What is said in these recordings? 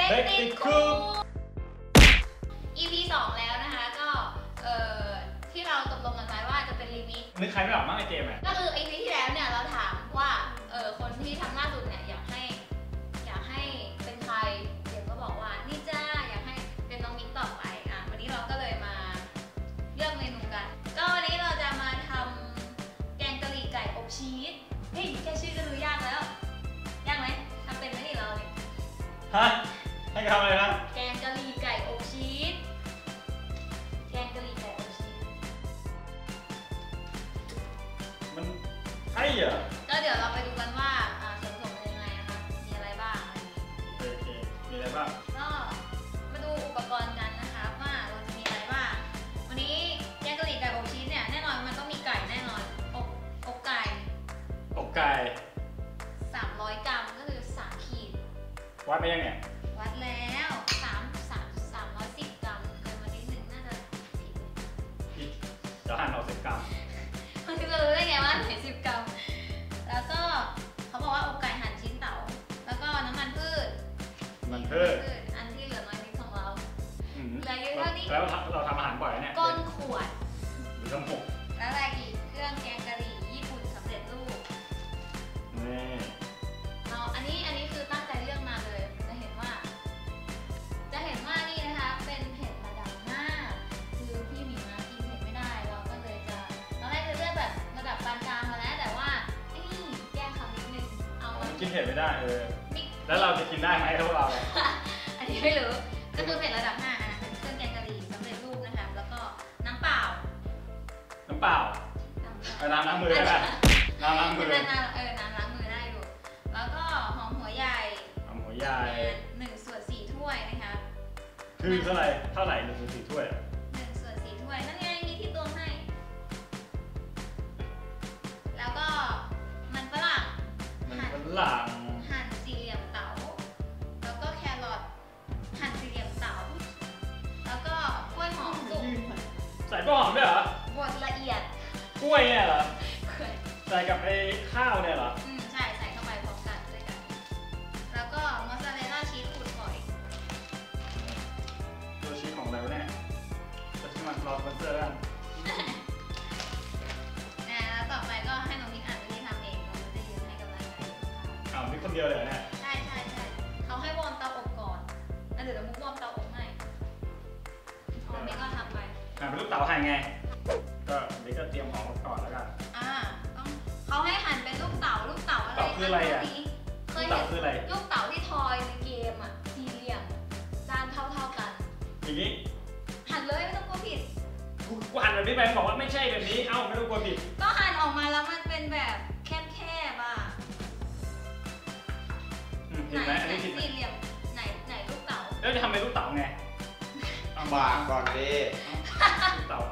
เด็กติดคุก EP 2แล้วนะคะก็ที่เราตกลงกันไว้ว่าจะเป็นลิมิตนึกใครไม่ออกมั้งไอเจมอ่ะก็คือ EP ที่แล้วเนี่ยเราถามว่าคนที่ทำล่าสุดเนี่ยอยากให้เป็นใครเดี๋ยวก็บอกว่านี่จ้าอยากให้เป็นน้องมิ้นต่อไปวันนี้เราก็เลยมาเลือกเมนูกันก็วันนี้เราจะมาทำแกงกะหรี่ไก่อบชีสเฮ้ยแค่ชื่อก็ดูยากแล้วยากไหมทำเป็นไหมนี่เราเนี่ยฮะให้ทำอะไรนะแกงกะหรี่ไก่อบชีสแกงกะหรี่ไก่อบชีสมันใช่เหรอก็เดี๋ยวเราไปดูกันว่าส่วนผสมเป็นยังไงนะคะมีอะไรบ้างอะไรอย่างนี้โอเคมีอะไรบ้างก็มาดูอุปกรณ์กันนะคะว่าเราจะมีอะไรบ้างวันนี้แกงกะหรี่ไก่อบชีสเนี่ยแน่นอนมันต้องมีไก่แน่นอนอกไก่300 กรัมก็คือ3 ขีดวัดไปยังไงวัดแล้ว310 กรัมเกินมานิดนึงน่าจะผิดเดี๋ยวหั่นออก10 กรัมมันจะรู้ได้ไงว่าไหน10 กรัมแล้วก็เขาบอกว่าอกไก่หั่นชิ้นเต๋าแล้วก็น้ำมันพืชอันที่เหลือน้อยนิดของเราเหลือเยอะเท่านี้แล้วเราทำอาหารบ่อยเนี่ยก้นขวดหรือทั้งหกแล้วอะไรอีกเครื่องแกงกะหรี่ญี่ปุ่นสำเร็จรูปนี่อันนี้คือตั้งใจเลือกมาเลยจะเห็นว่านี่นะคะเป็นเผ็ดระดับหน้าคือพี่หมีมากินเผ็ดไม่ได้เราก็เลยจะตอนแรกจะเลือกแบบระดับปานกลางมาแล้วแต่ว่าแก้คำนิดนึงเอากินเผ็ดไม่ได้แล้วเราจะกินได้ไหมพวกเราอันนี้ไม่รู้ก็คือเผ็ดระดับ5เป็นเครื่องแกงกะหรี่สำเร็จรูปนะคะแล้วก็น้ำเปล่าน้ำล้างมือได้ไหมน้ำล้างมือน้ำล้างมือได้อยู่แล้วก็หอมหัวใหญ่1/4 ถ้วยนะคะคือเท่าไหร่1/4 ถ้วย 1/4 ถ้วยนั่นไงมีที่ตวงให้แล้วก็มันฝรั่งหั่นสี่เหลี่ยมเต๋าแล้วก็แครอทหั่นสี่เหลี่ยมเต๋าแล้วก็กล้วยหอมสุกใส่กล้วยหอมด้วยเหรอบดละเอียดกล้วยเนี่ยเหรอใส่กับไอ้ข้าวเนี่ยเหรอใช่ใส่เข้าไปพร้อมกันด้วยกันแล้วก็มอสซาเรลล่าชีสขูดฝอยตัวชีสของอะไรวะเนี่ยจะที่มันรอสปอนเซอร์กันแล้วต่อไปก็ให้น้องมิ้นอ่านวิธีทำเองเราจะยืนให้กำลังใจมีคนเดียวเลยเนี่ยใช่เขาให้วอร์มเตาอบก่อนแล้วเดี๋ยวมุกวอร์มเตาอบให้มิ้นก็ทำไปเป็นลูกเต๋าหั่นไงก็นี่ก็เตรียมของก่อนแล้วกันต้องเขาให้หั่นเป็นลูกเต๋าอะไรคืออะไรอ่ะเคยเห็นลูกเต๋าที่ทอยในเกมอ่ะสี่เหลี่ยมด้านเท่ากันอย่างนี้หั่นเลยไม่ต้องกลัวผิดกูหั่นแบบนี้ไปบอกว่าไม่ใช่แบบนี้ไม่ต้องกลัวผิดก็หั่นออกมาแล้วมันเป็นแบบแคบอ่ะเห็นไหมอันนี้ผิดสี่เหลี่ยมไหนลูกเต๋าแล้วจะทำเป็นลูกเต๋าไงบางก่อนดิลูกเต๋า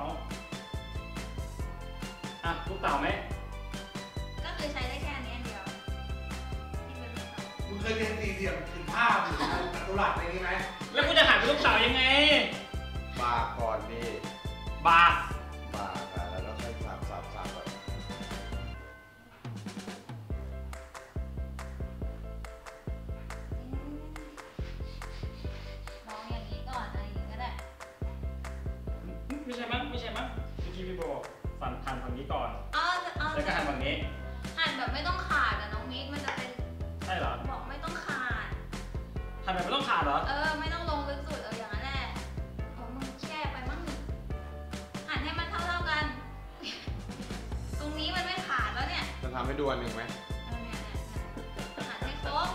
ลูกเต๋าไหมก็คือใช้ได้แค่นี้อันเดียวที่เป็นลูกเต๋าคุณเคยเรียนสี่เหลี่ยมถึงภาพหรือจัตุรัสอะไรนี้ไหมแล้วกูจะหั่นเป็นลูกเต๋ายังไงบางก่อนดิบางแล้วค่อยสับก่อนมองอย่างนี้ก่อนอะไรอย่างนี้ก็ได้ไม่ใช่มั้งเมื่อกี้พี่โบหั่นฝั่งนี้ก่อนแล้วก็หั่นฝั่งนี้หั่นแบบไม่ต้องขาดนะน้องมิกมันจะเป็นใช่เหรอบอกไม่ต้องขาดหั่นแบบไม่ต้องขาดเหรอไม่ต้องลงลึกสุดอย่างนั้นแหละมึงแค่ไปมั่งหั่นให้มันเท่ากันตรงนี้มันไม่ขาดแล้วเนี่ยจะทำให้ดูอันหนึ่งไหมเนี่ยหั่นให้ครบ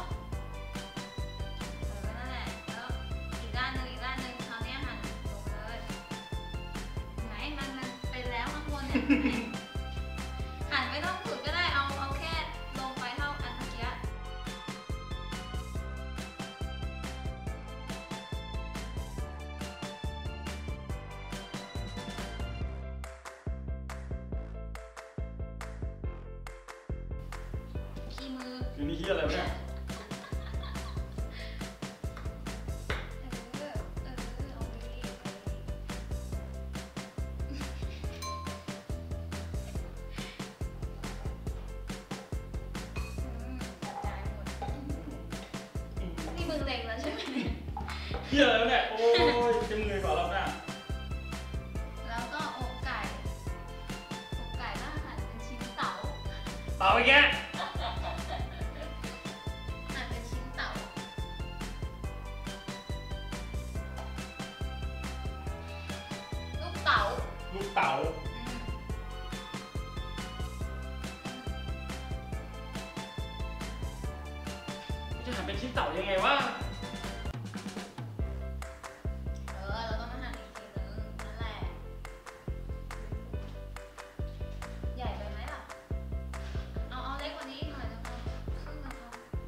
นั่นแหละแล้วอีกด้านหนึ่งคราวนี้หั่นลงเลยไหนมันเป็นแล้วข้างบนเนี่ยหั่นไม่ต้องสุดก็ได้เอาแค่ลงไปเท่าอันเมื่อกี้ขี้มือคือนี่ขี้อะไรเนี่ยนี่มึงเล็งแล้วใช่ไหมเยอะแล้วเนี่ยโอ้ยจะมือก่อนแล้วนะแล้วก็อกไก่ก็หั่นเป็นชิ้นเต๋าเต่าอีกแกหั่นเป็นชิ้นเต๋าลูกเต๋าลูกเต่าจะหั่นเป็นชิ้นเต่ายังไงวะเราต้องมาหั่นอีกทีนึงนั่นแหละใหญ่ไปไหมล่ะเอาเล็กกว่านี้อีกหน่อยนะคะครึ่งนะคะ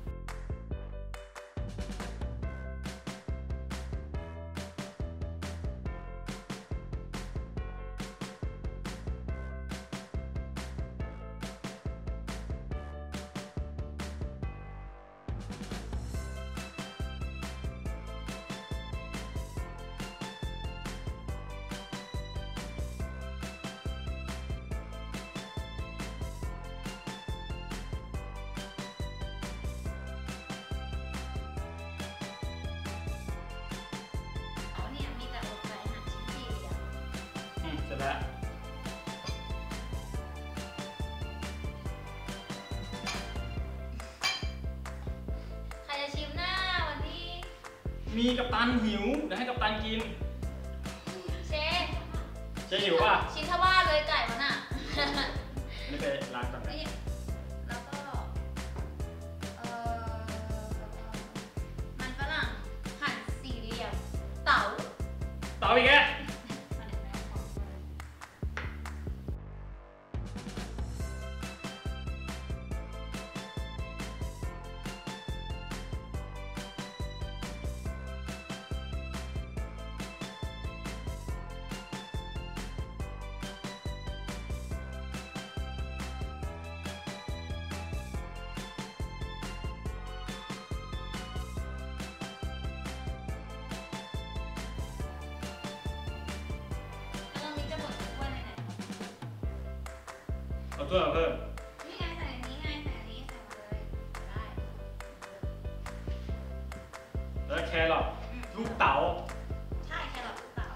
เนี่ยมีแต่อกไก่หั่นชิ้นสี่เหลี่ยมเสร็จแล้วใครจะชิมหน้าวันนี้มีกัปตันหิวเดี๋ยวให้กัปตันกินเชฟเจ๊หิวป่ะชิ้นทว่าเลยไก่มันอ่ะนี่ไปล้างก่อนนะนี่แล้วก็มันฝรั่งหั่นสี่เหลี่ยมเต๋าเต่าอีกแกแล้วตรงนี้จะบดถ้วยไหนเอาถ้วยมาเพิ่มๆนี่ไงใส่อันนี้ไงใส่อันนี้ใส่มาเลยได้แล้วแครอทลูกเต๋าใช่แครอทลูกเต๋า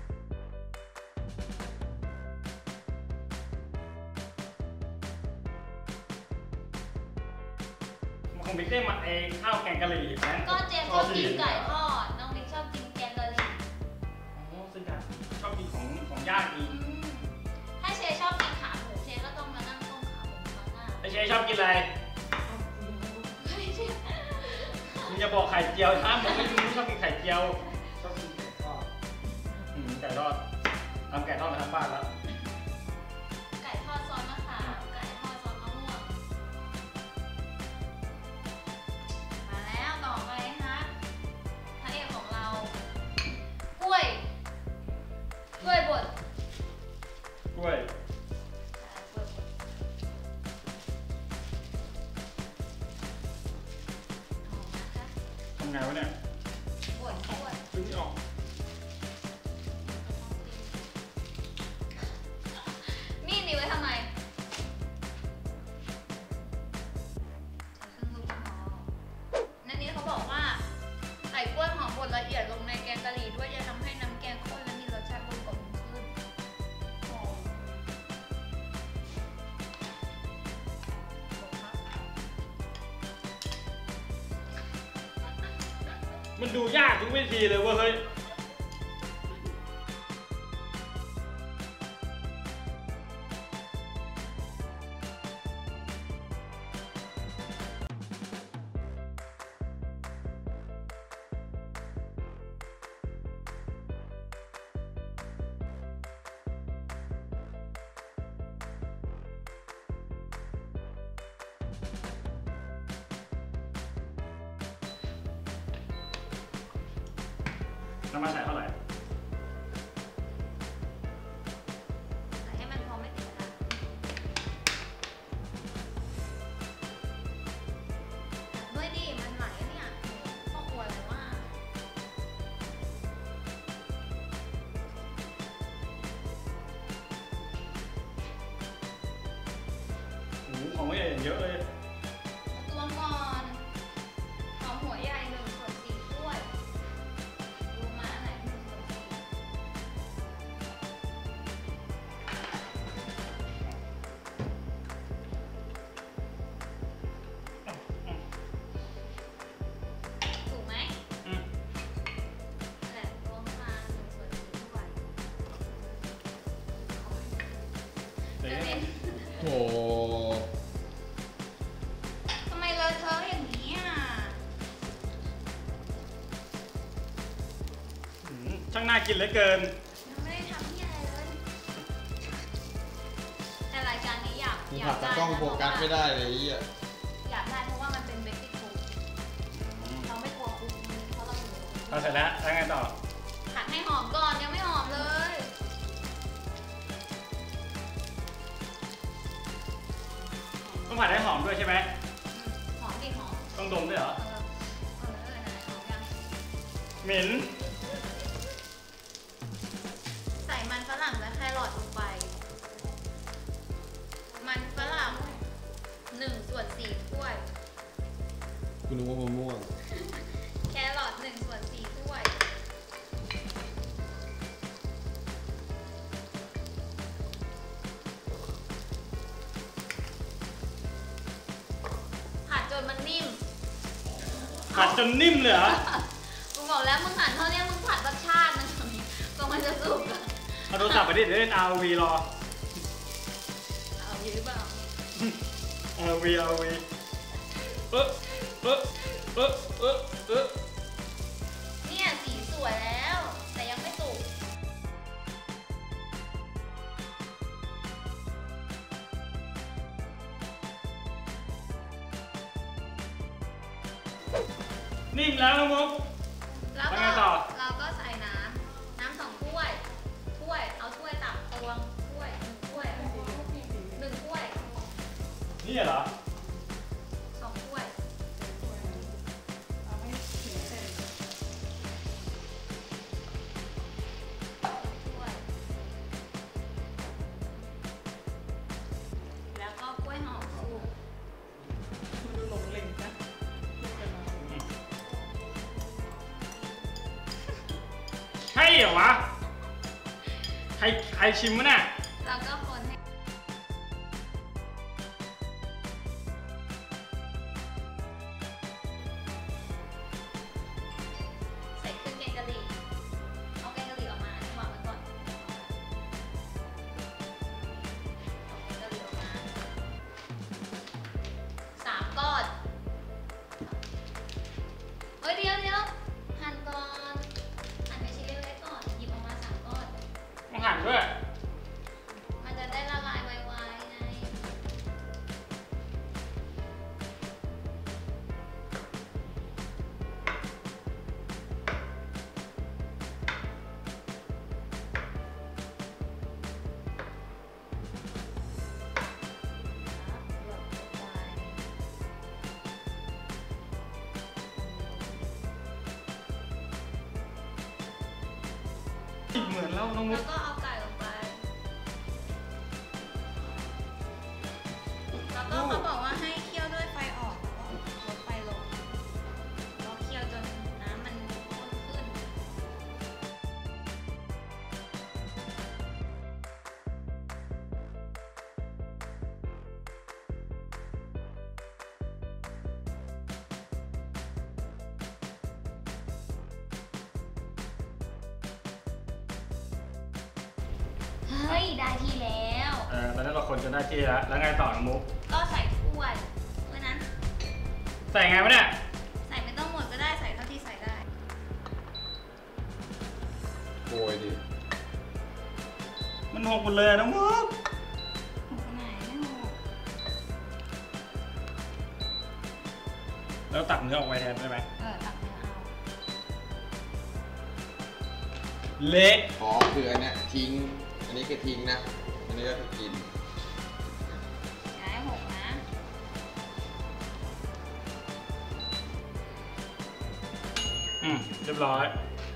มันคงไม่ได้มาข้าวแกงกะหรี่นะก็เจมส์ชอบกินไก่ทอดน้องมิกชอบกินแกงกะหรี่โอ้ซึ่งกันชอบกินของย่างอีกถ้าเชฟชอบกินขาหมูเชฟก็ต้องมานั่งต้มขาหมูข้างหน้าไอเชฟชอบกินอะไรเฮ้ยเชฟมึงจะบอกไข่เจียวถ้ามึงไม่ชอบกินไข่เจียวชอบกินไก่ทอดไก่ทอดทำไก่ทอดมาทั้งบ้านแล้วไก่ทอดซอสมะขามไก่ทอดซอสมะม่วงมาแล้วต่อไปนะคะพระเอกของเรากล้วยบดกล้วยกล้วยบดเอานะคะทำไงวะเนี่ยบดกล้วยดึงไม่ออกมีดมีไว้ทำไมใช้เครื่องมือพอนั่นนี้เขาบอกว่าใส่กล้วยหอมบดละเอียดลงในแกงกะหรี่ด้วยจะทำให้น้ำแกงข้นและมีรสชาติกลมกล่อมขึ้นหอมมันดูยากทุกวิธีเลยเว้ยเฮ้ย น้ำมันใส่เท่าไหร่ใส่ให้มันพอไม่ติดกระทะด้วยดิมันไหลเนี่ยพ่อครัวอะไรว่าโอ้โหของไม่ใหญ่เยอะเลยตวงก่อนหอมหัวใหญ่1/4 ถ้วยโอ้ทำไมเลอะเทอะอย่างนี้อ่ะช่างน่ากินเหลือเกินยังไม่ได้ทำที่อะไรเลยแต่รายการนี้อยากกูอยาผักดได้ตะกล้องโฟกัสไม่ได้เลยไอ้เหี้ยอยากได้เพราะว่ามันเป็นเบสิกฟู้ดเราไม่กลัวคุกเพราะเราอยู่เราเสร็จแล้วแล้วไงต่อผัดให้หอมก่อนยังไม่หอมเลยต้องผัดให้หอมด้วยใช่ไหมหอมดิหอมต้องดมด้วยเหรอนั่นแหละหอมยังเหม็นใส่มันฝรั่งและแครอทลงไป มันฝรั่ง1/4 ถ้วยกูนึกว่ามะม่วงแครอท1/4 ถ้วย ผัดจนมันนิ่มผัดจนนิ่มเลยเหรอกูบอกแล้วมึงหั่นเท่านี้มึงผัดรสชาตินะก็มันจะสุกอะเอาโทรศัพท์ไปดิเดี๋ยวเล่น RV รอเอาอยู่หรือเปล่า RV เออเออเออเออเออเนี่ยสีสวยแล้ว แต่ยังไม่สุกนิ่มแล้วน้องมุกแล้วแล้วก็ไงต่อเราก็ใส่น้ำ2 ถ้วย เอาถ้วยตักตวงถ้วย1 ถ้วย1 ถ้วยนี่เหรอ 2 ถ้วย ถ้วย แล้วก็กล้วยหอมสุกใช่เหรอวะ ใครชิมวะเนี่ยแล้วก็คนให้ใส่เครื่องแกงกะหรี่เอาแกงกะหรี่ออกมาอันนี้วางไว้ก่อนเอาแกงกะหรี่ออกมา3 ก้อนเฮ้ยเดี๋ยวหั่นก่อนหั่นเป็นชิ้นเล็กๆก่อนหยิบออกมา3 ก้อนต้องหั่นด้วยมันจะได้ละลายไวๆไงเหมือนแล้วน้องมุแล้กวก็เอาไก่ลงไป แล้วก็เขาบอกว่าให้เคี่ยวด้วยไฟออกแล้วก็ลดไฟลงแล้วเคี่ยวจนน้ำมันข้นขึ้น เฮ้ย ได้ที่แล้วตอนนั้นเราคนจนได้ที่แล้ว แล้วไงต่อน้องมุกก็ใส่ถ้วยถ้วยนั้นใส่ไงวะเนี่ยใส่ไม่ต้องหมดก็ได้ใส่เท่าที่ใส่ได้โกยดิมันหกหมดเลยอะน้องมุกไหนไม่หมดแล้วตักเนื้อออกไปแทนได้ไหมตักเนื้อเอาเละอ๋อคืออันเนี้ยทิ้ง อันนี้คือทิ้งนะ อันนี้ก็คือกินอย่าให้หกนะเรียบร้อย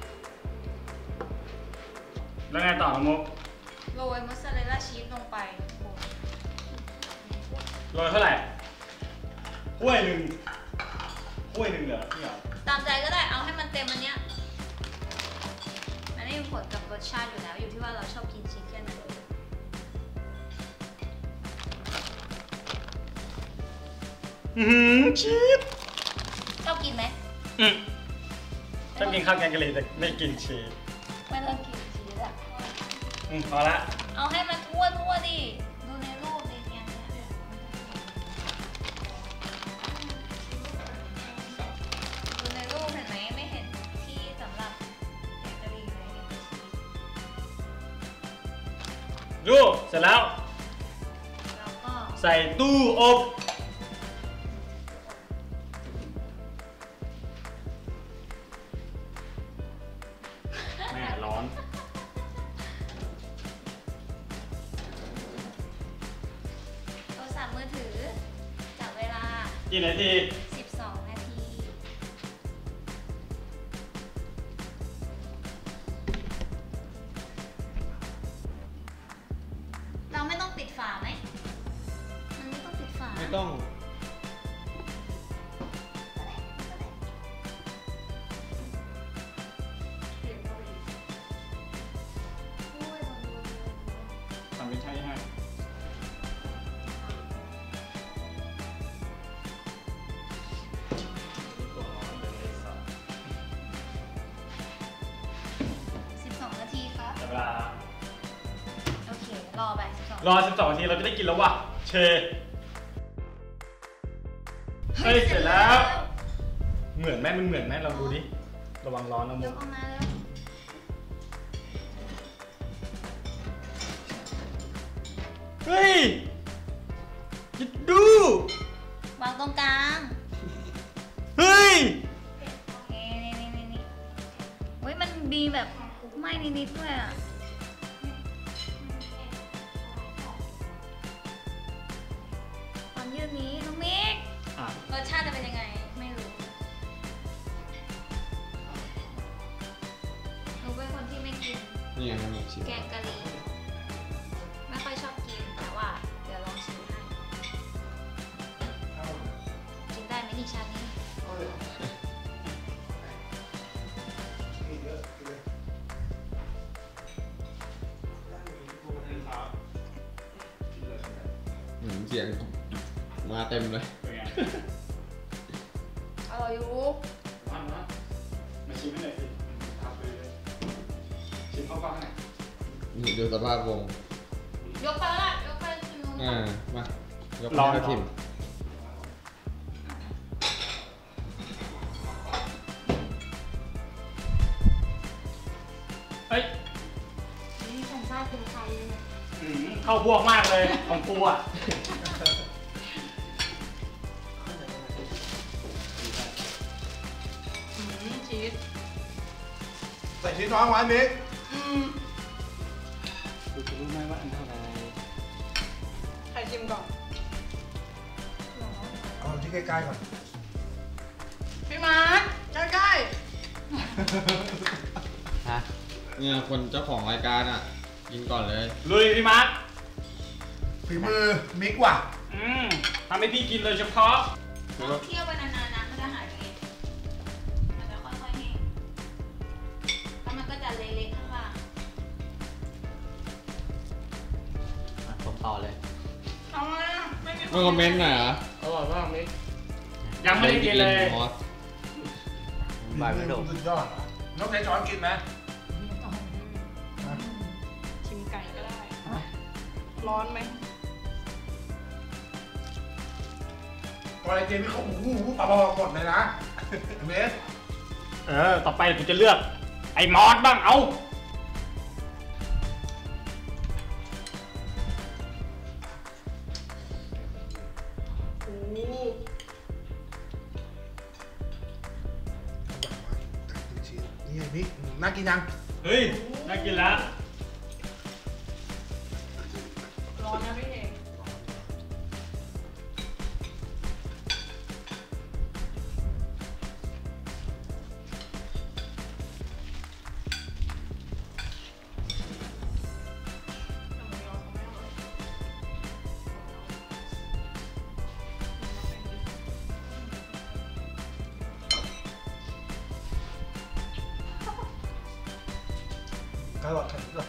แล้วไงต่อน้องมุกโรยมอสซาเรลล่าชีสลงไปโรยเท่าไหร่ถ้วยหนึ่งเหรอนี่เหรอตามใจก็ได้เอาให้มันเต็มอันเนี้ยมันไม่มีผลกับรสชาติอยู่แล้ว อยู่ที่ว่าเราชอบกินชีสแค่ไหนชีสชอบกินไหมชอบกินข้าวแกงกะหรี่แต่ไม่กินชีสไม่ต้องกินชีสอะพอละเอาให้มันทั่วดิดูในดูเสร็จแล้วแล้วก็ใส่ตู้อบแม่ร้อนโทรศัพท์มือถือจับเวลากี่นาที 12 นาที เราไม่ต้องปิดฝาไหมมันไม่ต้องปิดฝาไม่ต้องทำเป็นใช่ให้ตัวร้อนเลยสัตว์ 12 นาทีครับแต่เวลาโอเค รอไป 12 รอ 12 นาทีเราจะได้กินแล้วว่ะ เชเฮ้ยเสร็จแล้ว เหมือนไหมมันเหมือนไหมเราดูดิ ระวังร้อนนะยมุกกออกมาแล้วเฮ้ยคิดดูวางตรงกลางเฮ้ยนี่เฮ้ยมันมีแบบไหม้นิดๆด้วยอ่ะ ความยืดนี้น้องมิกอ่ะรสชาติจะเป็นยังไง ไม่รู้หนูเป็นคนที่ไม่กินนี่ไงมันชิมแกงกะหรี่ ไม่ค่อยชอบกิน แต่ว่าเดี๋ยวลองชิมให้ กินได้ไหมนี่ชานี้เสียงมาเต็มเลยเป็นไงอร่อยอยู่มันนะมาชิมให้หน่อยสิทำไปเลยชิมเข้ากล้องให้หน่อยนี่ดูสภาพวงยกไปแล้วล่ะยกไปชิมมายกลองให้ทิมเฮ้ยนี่ผมทราบเป็นใครเลยเข้าพวกมากเลยของกูอ่ะชีสใส่ชีสน้อยไว้มิกกูจะรู้ไหมว่าอันเท่าไหร่ใครชิมก่อนเอาที่ใกล้ๆก่อนพี่มาร์คใกล้ฮะเนี่ยคนเจ้าของรายการอ่ะ กินก่อนเลยลุยพี่มาร์คฝีมือมิกว่ะทำให้พี่กินโดยเฉพาะต้องเคี่ยวไปนานๆนะมันจะหายไปเองมันจะค่อยๆแห้งแล้วมันก็จะเละๆข้างล่างผมต่อเลยๆเอามาไม่มีไม่คอมเมนต์หน่อยเหรออร่อยมากมิกยังไม่ได้กินเลยมอสบายไม่โดนสุดยอดเหรอน้องใช้ช้อนกินไหมชิมไก่ก็ได้ ร้อนไหมตอนไอเจมี่เขาหูปลาบอหมดเลยนะเมสต่อไปกูจะเลือก ไอ้มอสบ้าง เอาโอ้นี่ไงมิกน่ากินยังเฮ้ย น่ากินแล้วร้อนนะพี่เอกกระโดดแข็งเลย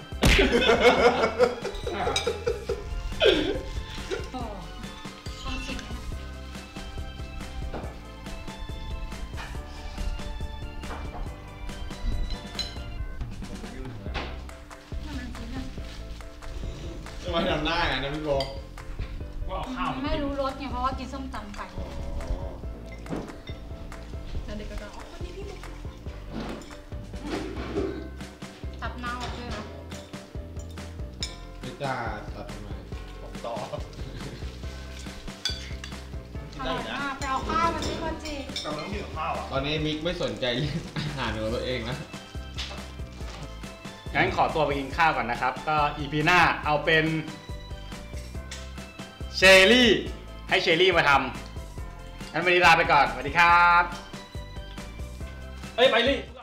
ต้องชิมไหมนะถ้ามันกินนะทำไมทำหน้าอย่างนั้นนะพี่โบว่าเอาข้าวมาไม่กินรู้รสไงเพราะว่ากินส้มตำไปแล้วเด็กก็จะอ๋อคนนี้พี่มุกตับเน่าด้วยนะไอย่าตัดทำไมผมต่ออร่อยมากไปเอาข้าวมันที่คนจีแต่มันต้องกินกับข้าวอ่ะตอนนี้มิกไม่สนใจเรื่องอาหารของตัวเองนะงั้นขอตัวไปกินข้าวก่อนนะครับ ก็ EP หน้าเอาเป็นเชอรี่ให้เชอรี่มาทำงั้นวันนี้ลาไปก่อนสวัสดีครับ เอ้ยไปลี่